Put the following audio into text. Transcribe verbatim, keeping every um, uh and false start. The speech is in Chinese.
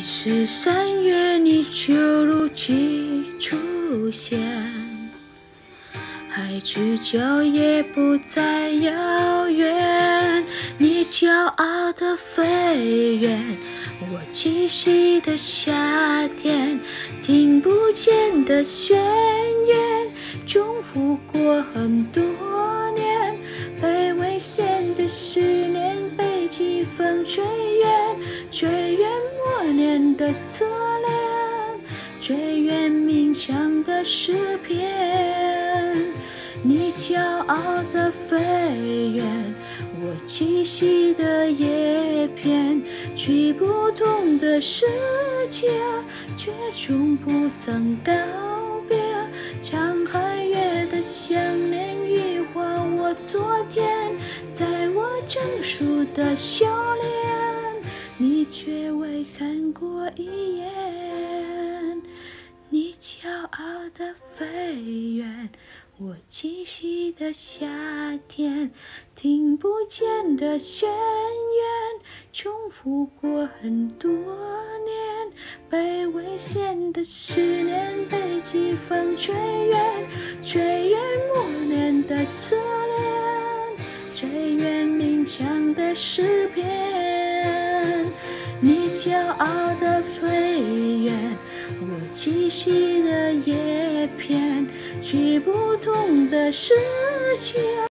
是三月，你就如期出现，海之角也不再遥远。你骄傲的飞远，我栖息的夏天，听不见的宣言，重复过很多年，被危险的思念，被季风吹远，吹远默念的侧脸，吹远冥想的诗篇。你骄傲的飞远，我栖息的叶片，去不同的世界，却从不曾告别。沧海月的想念羽化我昨天，在我成熟的笑脸，你却未看过一眼。你骄傲的飞远，我栖息的夏天，听不见的宣言，重复过很多年，被危险的思念，被季风吹远，吹远默念的侧脸，吹远冥想的诗篇。你骄傲的飞远，我栖息的叶片，去不同的世界。